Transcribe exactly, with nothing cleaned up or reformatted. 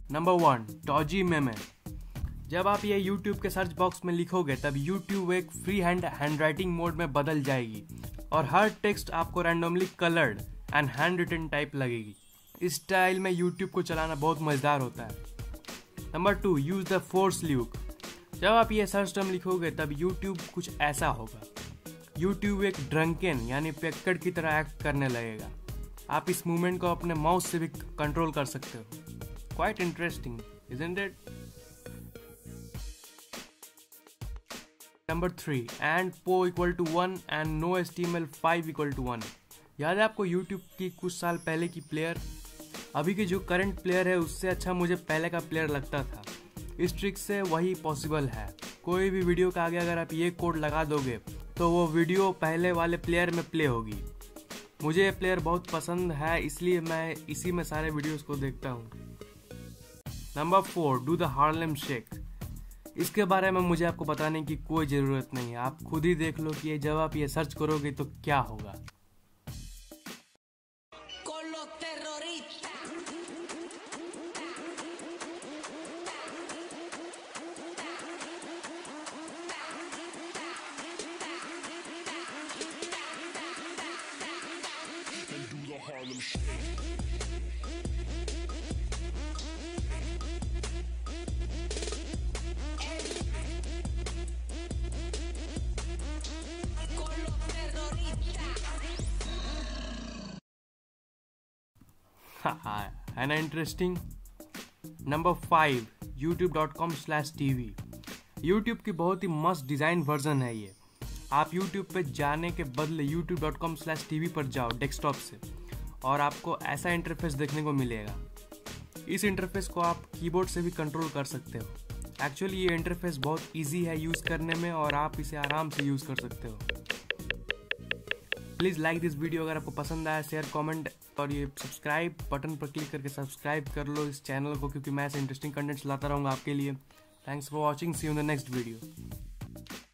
Number one, Doge मेमे। जब आप ये YouTube के सर्च बॉक्स में लिखोगे तब YouTube एक फ्री हैंड हैंडराइटिंग मोड में बदल जाएगी और हर टेक्स्ट आपको randomly coloured and hand written type लगेगी। इस स्टाइल में YouTube को चलाना बहुत मजेदार होता है। Number two, use the force Luke. जब आप ये सर्च टर्म लिखोगे तब YouTube कुछ ऐसा होगा। YouTube एक ड्रंकन यानी पियक्कड़ की तरह एक्ट करने लगेगा। आप इस मूवमेंट को अपने माउस से भी कंट्रोल कर सकते हो। Quite interesting, isn't it? Number three, and po equal to one and no H T M L five equal to one. याद है आपको YouTube की कुछ साल पहले की प्लेयर? अभी के जो करंट प्लेयर है उससे अच्छा मुझे पहले का प्लेयर लगता था। इस ट्रिक से वही पॉसिबल है। कोई भी वीडियो का आगे अगर आप ये कोड लगा दोगे तो वो वीडियो पहले वाले प्लेयर में प्ले होगी। मुझे ये प्लेयर बहुत पसंद है, इसलिए मैं इसी में सारे वीडियोस को देखता हूँ। Number four, do the Harlem shake. इसके बारे में मुझे आपको बताने की कोई ज़रूरत नहीं है, आप खुद ही देख लो कि जब आप ये सर्च करोगे तो क्या होगा। Harlem Shake. है ना interesting? Number five, YouTube dot com slash T V. YouTube की बहुत ही मस्त डिज़ाइन वर्जन है ये। आप यूट्यूब पे जाने के बदले YouTube dot com slash T V पर जाओ डेस्कटॉप से और आपको ऐसा इंटरफेस देखने को मिलेगा। इस इंटरफेस को आप कीबोर्ड से भी कंट्रोल कर सकते हो। एक्चुअली ये इंटरफेस बहुत इजी है यूज़ करने में और आप इसे आराम से यूज़ कर सकते हो। प्लीज़ लाइक दिस वीडियो अगर आपको पसंद आया, शेयर, कमेंट और ये सब्सक्राइब बटन पर क्लिक करके सब्सक्राइब कर लो इस चैनल को, क्योंकि मैं ऐसे इंटरेस्टिंग कंटेंट्स लाता रहूँगा आपके लिए। Thanks for watching, see you in the next video.